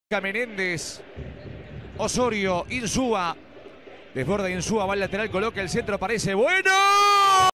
Menéndez, Osorio, Insúa. Desborda Insúa, va al lateral, coloca el centro, parece bueno.